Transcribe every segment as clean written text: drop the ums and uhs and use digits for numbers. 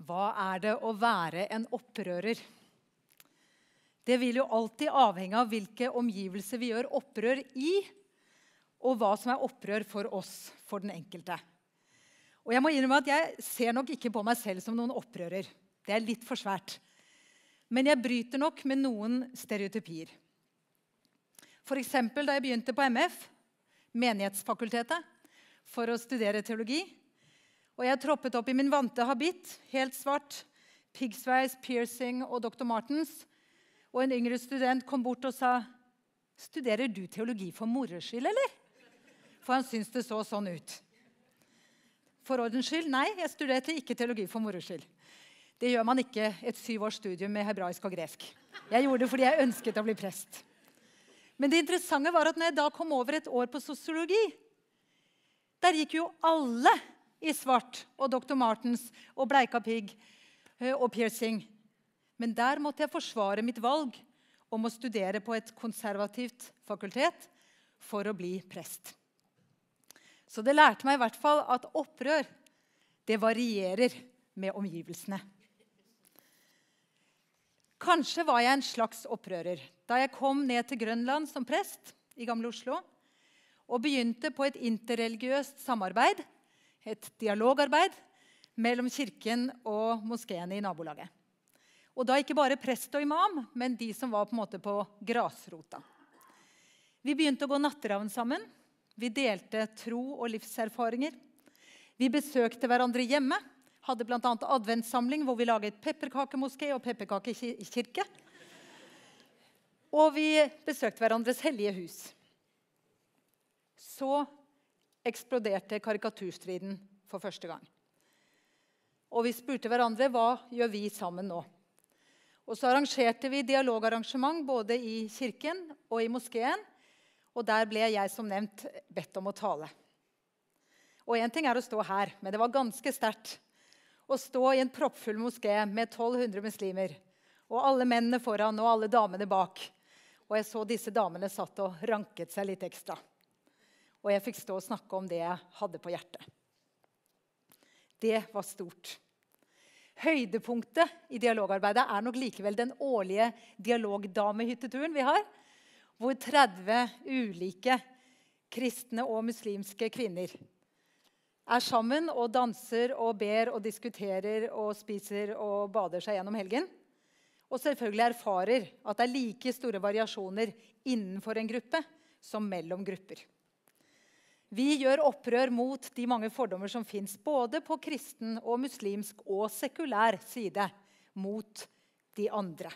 Hva det å være en opprører? Det vil jo alltid avhenge av hvilke omgivelser vi gjør opprør i, og hva som opprør for oss, for den enkelte. Og jeg må innrømme at jeg ser nok ikke på meg selv som noen opprører. Det litt for svært. Men jeg bryter nok med noen stereotypier. For eksempel da jeg begynte på MF, Menighetsfakultetet, for å studere teologi, og jeg troppet opp i min vante habit, helt svart, piggsveis, piercing og Dr. Martens, og en yngre student kom bort og sa, «Studerer du teologi for moroskyld, eller?» For han syntes det så sånn ut. For ordens skyld, nei, jeg studerte ikke teologi for moroskyld. Det gjør man ikke et 7 års studium med hebraisk og gresk. Jeg gjorde det fordi jeg ønsket å bli prest. Men det interessante var at når jeg da kom over et år på sosiologi, der gikk jo alle i svart og Dr. Martens og bleika pigg og piercing. Men der måtte jeg forsvare mitt valg om å studere på et konservativt fakultet for å bli prest. Så det lærte meg i hvert fall at opprør, det varierer med omgivelsene. Kanskje var jeg en slags opprører da jeg kom ned til Grønland som prest i Gamle Oslo og begynte på et interreligiøst samarbeid, et dialogarbeid mellom kirken og moskeene i nabolaget. Og da ikke bare prest og imam, men de som var på en måte på grasrota. Vi begynte å gå natteravn sammen. Vi delte tro- og livserfaringer. Vi besøkte hverandre hjemme. Hadde blant annet adventssamling hvor vi laget pepperkakemoské og pepperkakekirke. Og vi besøkte hverandres hellige hus. Så eksploderte karikaturstriden for første gang. Og vi spurte hverandre, hva gjør vi sammen nå? Og så arrangerte vi dialogarrangement både i kirken og i moskeen, og der ble jeg som nevnt bedt om å tale. Og en ting å stå her, men det var ganske sterkt å stå i en proppfull moské med 1200 muslimer, og alle mennene foran og alle damene bak. Og jeg så disse damene satt og ranket seg litt ekstra. Og jeg fikk stå og snakke om det jeg hadde på hjertet. Det var stort. Høydepunktet i dialogarbeidet nok likevel den årlige dialogdamehytteturen vi har, hvor 30 ulike kristne og muslimske kvinner sammen og danser og ber og diskuterer og spiser og bader seg gjennom helgen. Og selvfølgelig erfarer at det like store variasjoner innenfor en gruppe som mellom grupper. Vi gjør opprør mot de mange fordommer som finnes både på kristen og muslimsk og sekulær side mot de andre.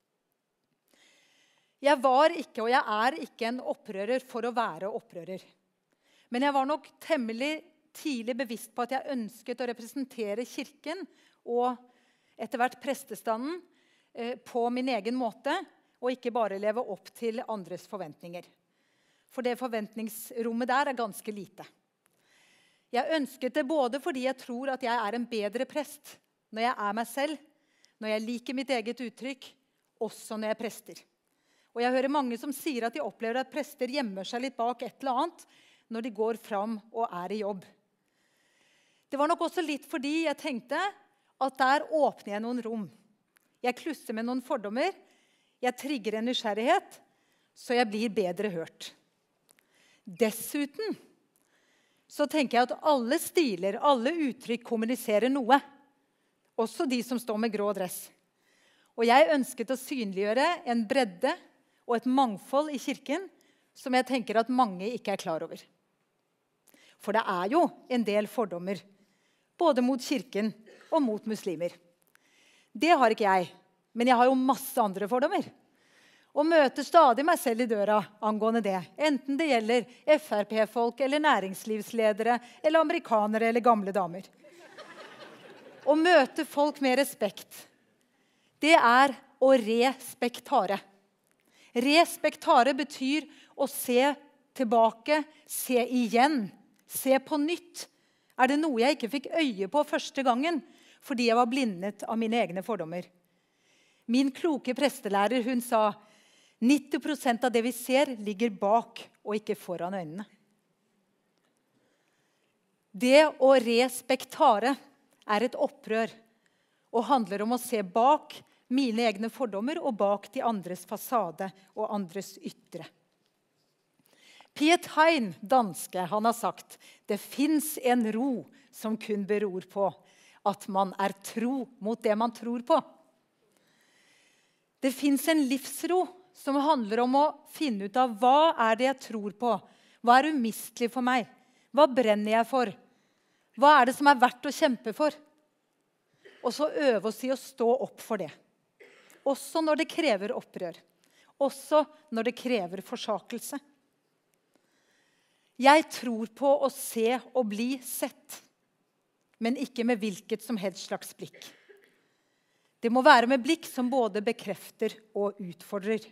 Jeg var ikke, og jeg ikke en opprører for å være opprører. Men jeg var nok temmelig tidlig bevisst på at jeg ønsket å representere kirken og etter hvert prestestanden på min egen måte, og ikke bare leve opp til andres forventninger. For det forventningsrommet der ganske lite. Jeg ønsket det både fordi jeg tror at jeg en bedre prest når jeg meg selv, når jeg liker mitt eget uttrykk, også når jeg prester. Og jeg hører mange som sier at de opplever at prester gjemmer seg litt bak et eller annet når de går fram og i jobb. Det var nok også litt fordi jeg tenkte at der åpner jeg noen rom. Jeg klusser med noen fordommer, jeg trigger en nysgjerrighet, så jeg blir bedre hørt. Dessuten så tenker jeg at alle stiler, alle uttrykk kommuniserer noe. Også de som står med grå dress. Og jeg ønsket å synliggjøre en bredde og et mangfold i kirken som jeg tenker at mange ikke klar over. For det jo en del fordommer, både mot kirken og mot muslimer. Det har ikke jeg, men jeg har jo masse andre fordommer. Og møter stadig meg selv i døra angående det. Enten det gjelder FRP-folk, eller næringslivsledere, eller amerikanere, eller gamle damer. Å møte folk med respekt, det å respektare. Respektare betyr å se tilbake, se igjen, se på nytt. Det noe jeg ikke fikk øye på første gangen, fordi jeg var blindet av mine egne fordommer? Min kloke prestelærer, hun sa, 90% av det vi ser ligger bak og ikke foran øynene. Det å respektare et opprør og handler om å se bak mine egne fordommer og bak de andres fasade og andres ytre. Piet Hein, danske, han har sagt, det finnes en ro som kun beror på at man tro mot det man tror på. Det finnes en livsro som handler om å finne ut av hva det jeg tror på, hva umistelig for meg, hva brenner jeg for, hva det som verdt å kjempe for. Og så øve oss i å stå opp for det. Også når det krever opprør. Også når det krever forsakelse. Jeg tror på å se og bli sett, men ikke med hvilket som helst slags blikk. Det må være med blikk som både bekrefter og utfordrer.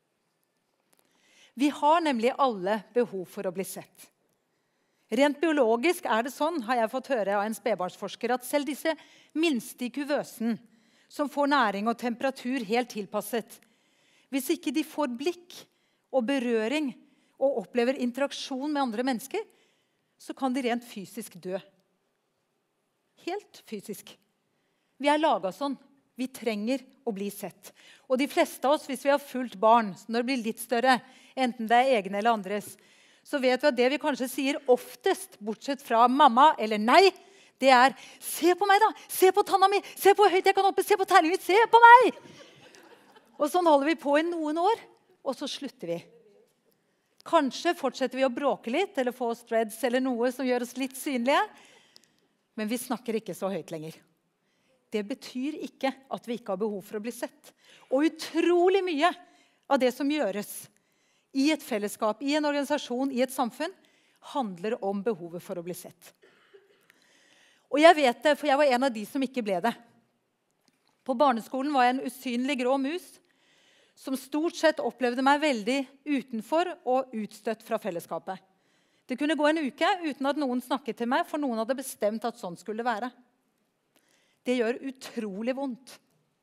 Vi har nemlig alle behov for å bli sett. Rent biologisk det sånn, har jeg fått høre av en spedbarnsforsker, at selv disse minste i kuvøsen, som får næring og temperatur helt tilpasset, hvis ikke de får blikk og berøring og opplever interaksjon med andre mennesker, så kan de rent fysisk dø. Helt fysisk. Vi laget sånn. Vi trenger å bli sett. Og de fleste av oss, hvis vi har fulgt barn, når det blir litt større, enten det egne eller andres, så vet vi at det vi kanskje sier oftest, bortsett fra mamma eller nei, det se på meg da, se på tanna mi, se på hvor høyt jeg kan hoppe, se på terningen min, se på meg! Og sånn holder vi på i noen år, og så slutter vi. Kanskje fortsetter vi å bråke litt, eller få oss dreads eller noe som gjør oss litt synlige, men vi snakker ikke så høyt lenger. Det betyr ikke at vi ikke har behov for å bli sett. Og utrolig mye av det som gjøres i et fellesskap, i en organisasjon, i et samfunn, handler om behovet for å bli sett. Og jeg vet det, for jeg var en av de som ikke ble det. På barneskolen var jeg en usynlig grå mus, som stort sett opplevde meg veldig utenfor og utstøtt fra fellesskapet. Det kunne gå en uke uten at noen snakket til meg, for noen hadde bestemt at sånn skulle være. Det gjør utrolig vondt.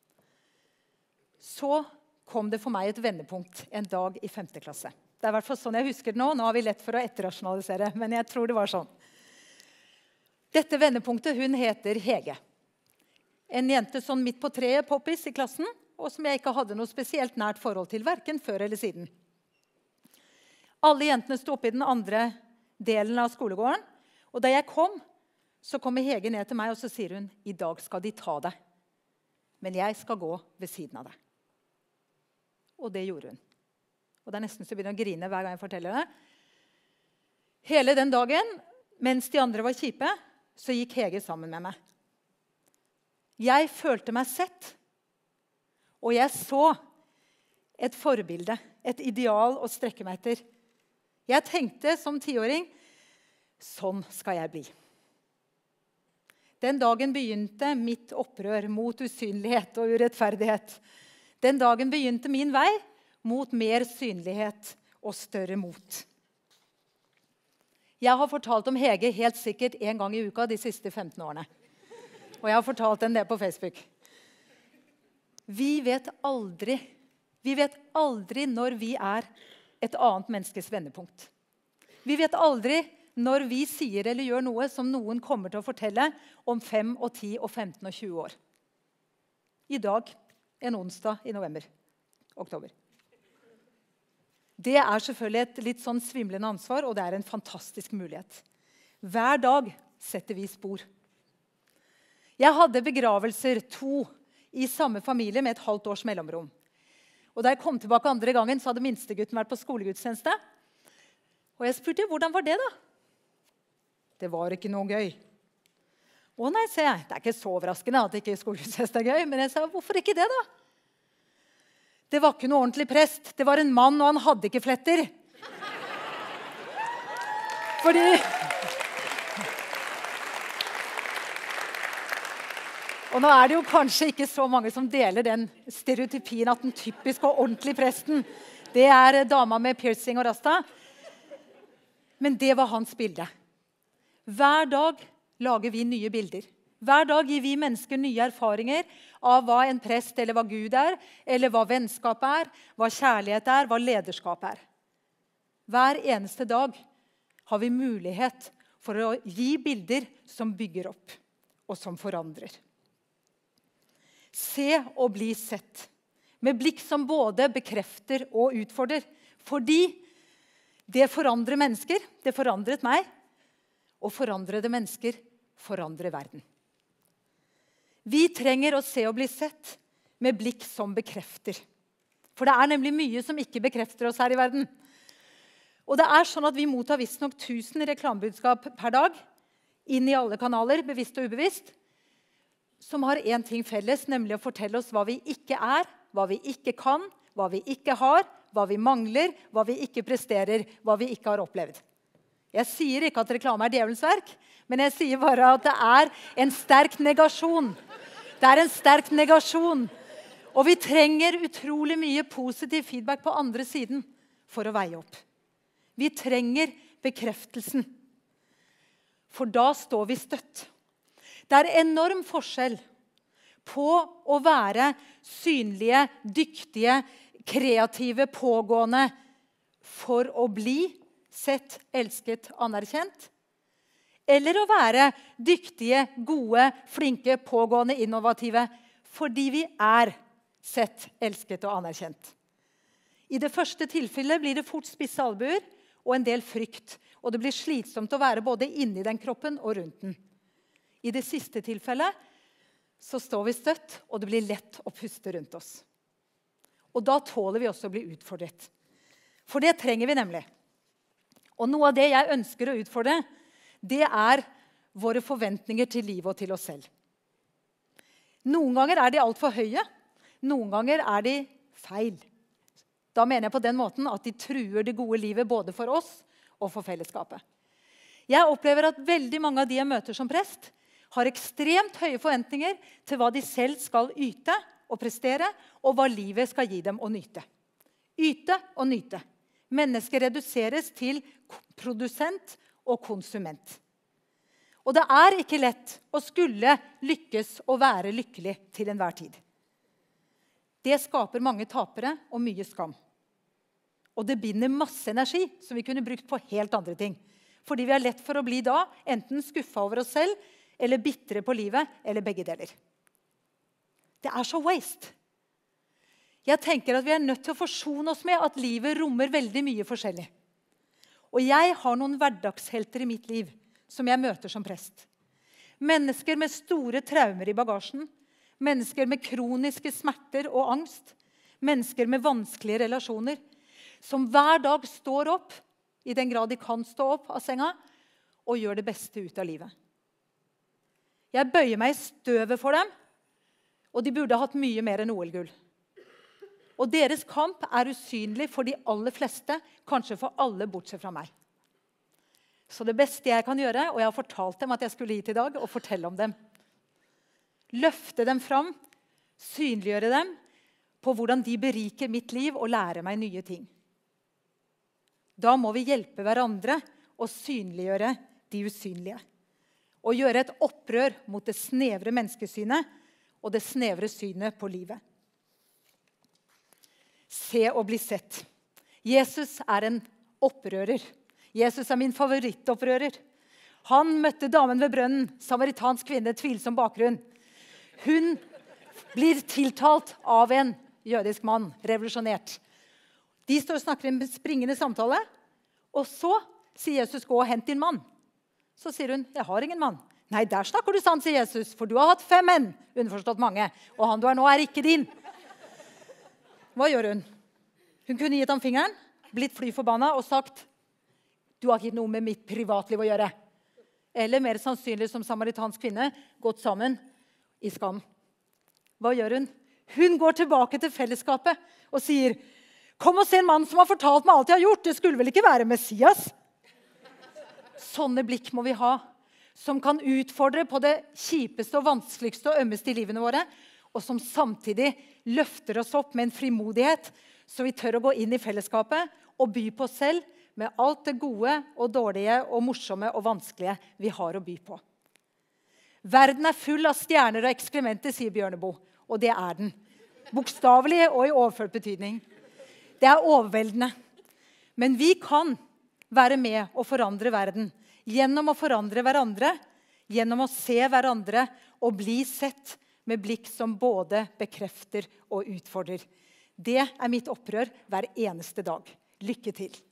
Så kom det for meg et vendepunkt en dag i 5. klasse. Det i hvert fall sånn jeg husker det nå. Nå har vi lett for å etterrasjonalisere, men jeg tror det var sånn. Dette vendepunktet, hun heter Hege. En jente sånn midt på treet, poppis i klassen, og som jeg ikke hadde noe spesielt nært forhold til, hverken før eller siden. Alle jentene sto oppe i den andre delen av skolegården, og da jeg kom, så kommer Hege ned til meg, og så sier hun, i dag skal de ta deg, men jeg skal gå ved siden av deg. Og det gjorde hun. Og det nesten så jeg begynner å grine hver gang jeg forteller det. Hele den dagen, mens de andre var kjipe, så gikk Hege sammen med meg. Jeg følte meg sett, og jeg så et forbilde, et ideal å strekke meg etter. Jeg tenkte som 10-åring, sånn skal jeg bli. Den dagen begynte mitt opprør mot usynlighet og urettferdighet. Den dagen begynte min vei mot mer synlighet og større mot. Jeg har fortalt om Hege helt sikkert en gang i uka de siste 15 årene. Og jeg har fortalt den det på Facebook. Vi vet aldri når vi et annet menneskes vendepunkt. Vi vet aldri når vi sier eller gjør noe som noen kommer til å fortelle om 5, 10, 15 og 20 år. I dag, en onsdag i oktober. Det selvfølgelig et litt sånn svimlende ansvar, og det en fantastisk mulighet. Hver dag setter vi spor. Jeg hadde begravelser 2 i samme familie med et halvt års mellomrom. Og da jeg kom tilbake andre gangen, så hadde minstegutten vært på skolegudstjeneste. Og jeg spurte, hvordan var det da? Det var ikke noe gøy. Å nei, sier jeg. Det ikke så overraskende at ikke skolegudstjeneste gøy, men jeg sa, hvorfor ikke det da? Det var ikke noe ordentlig prest. Det var en mann, og han hadde ikke fletter. Fordi... Og nå det jo kanskje ikke så mange som deler den stereotypien at den typiske og ordentlige presten, det dama med piercing og rasta. Men det var hans bilde. Hver dag lager vi nye bilder. Hver dag gir vi mennesker nye erfaringer av hva en prest eller hva Gud eller hva vennskap hva kjærlighet hva lederskap Hver eneste dag har vi mulighet for å gi bilder som bygger opp og som forandrer. Se og bli sett. Med blikk som både bekrefter og utfordrer. Fordi det forandrer mennesker, det forandret meg, og forandrede mennesker forandrer verden. Vi trenger å se og bli sett med blikk som bekrefter. For det er nemlig mye som ikke bekrefter oss her i verden. Og det er sånn at vi mottar visstnok 1000 reklamebudskap per dag, inn i alle kanaler, bevisst og ubevisst, som har en ting felles, nemlig å fortelle oss hva vi ikke er, hva vi ikke kan, hva vi ikke har, hva vi mangler, hva vi ikke presterer, hva vi ikke har opplevd. Jeg sier ikke at reklame er djevelens verk, men jeg sier bare at det er en sterk negasjon. Det er en sterk negasjon. Og vi trenger utrolig mye positiv feedback på andre siden for å veie opp. Vi trenger bekreftelsen. For da står vi støtt. Det er enorm forskjell på å være synlige, dyktige, kreative, pågående for å bli sett, elsket, anerkjent. Eller å være dyktige, gode, flinke, pågående, innovative fordi vi er sett, elsket og anerkjent. I det første tilfellet blir det fort spisse albuer og en del frykt. Og det blir slitsomt å være både inni den kroppen og rundt den. I det siste tilfellet så står vi støtt, og det blir lett å puste rundt oss. Og da tåler vi også å bli utfordret. For det trenger vi nemlig. Og noe av det jeg ønsker å utfordre, det er våre forventninger til livet og til oss selv. Noen ganger er de alt for høye. Noen ganger er de feil. Da mener jeg på den måten at de truer det gode livet både for oss og for fellesskapet. Jeg opplever at veldig mange av de jeg møter som prest, har ekstremt høye forventninger til hva de selv skal yte og prestere, og hva livet skal gi dem å nyte. Yte og nyte. Mennesker reduseres til produsent og konsument. Og det er ikke lett å skulle lykkes og være lykkelig til enhver tid. Det skaper mange tapere og mye skam. Og det binder masse energi som vi kunne brukt på helt andre ting. Fordi vi er lett for å bli da enten skuffet over oss selv, eller bitre på livet, eller begge deler. Det er så waste. Jeg tenker at vi er nødt til å forsone oss med at livet rommer veldig mye forskjellig. Og jeg har noen hverdagshelter i mitt liv som jeg møter som prest. Mennesker med store traumer i bagasjen, mennesker med kroniske smerter og angst, mennesker med vanskelige relasjoner, som hver dag står opp, i den grad de kan stå opp av senga, og gjør det beste ut av livet. Jeg bøyer meg i støvet for dem, og de burde hatt mye mer enn OL-gull. Og deres kamp er usynlig for de aller fleste, kanskje for alle bortsett fra meg. Så det beste jeg kan gjøre, og jeg har fortalt dem at jeg skulle hit i dag, og fortelle om dem. Løfte dem fram, synliggjøre dem på hvordan de beriker mitt liv og lærer meg nye ting. Da må vi hjelpe hverandre å synliggjøre de usynlige. Og gjøre et opprør mot det snevre menneskesynet og det snevre synet på livet. Se og bli sett. Jesus er en opprører. Jesus er min favorittopprører. Han møtte damen ved brønnen, samaritansk kvinne, tvilsom bakgrunn. Hun blir tiltalt av en jødisk mann, revolusjonert. De står og snakker en springende samtale, og så sier Jesus, gå og hent din mann. Så sier hun, jeg har ingen mann. Nei, der snakker du sant, sier Jesus, for du har hatt 5 menn, underforstått mange, og han du er nå er ikke din. Hva gjør hun? Hun kunne gitt ham fingeren, blitt fly forbanna og sagt, du har ikke noe med mitt privatliv å gjøre. Eller mer sannsynlig som samaritansk kvinne, gått sammen i skam. Hva gjør hun? Hun går tilbake til fellesskapet og sier, kom og se en mann som har fortalt meg alt jeg har gjort, det skulle vel ikke være Messias? Sånne blikk må vi ha, som kan utfordre på det kjipeste og vanskeligste og ømmeste i livene våre, og som samtidig løfter oss opp med en frimodighet, så vi tør å gå inn i fellesskapet og by på oss selv med alt det gode og dårlige og morsomme og vanskelige vi har å by på. Verden er full av stjerner og ekskrementer, sier Bjørneboe, og det er den. Bokstavelig og i overført betydning. Det er overveldende. Men vi kan være med og forandre verden, gjennom å forandre hverandre, gjennom å se hverandre og bli sett med blikk som både bekrefter og utfordrer. Det mitt opprør hver eneste dag. Lykke til!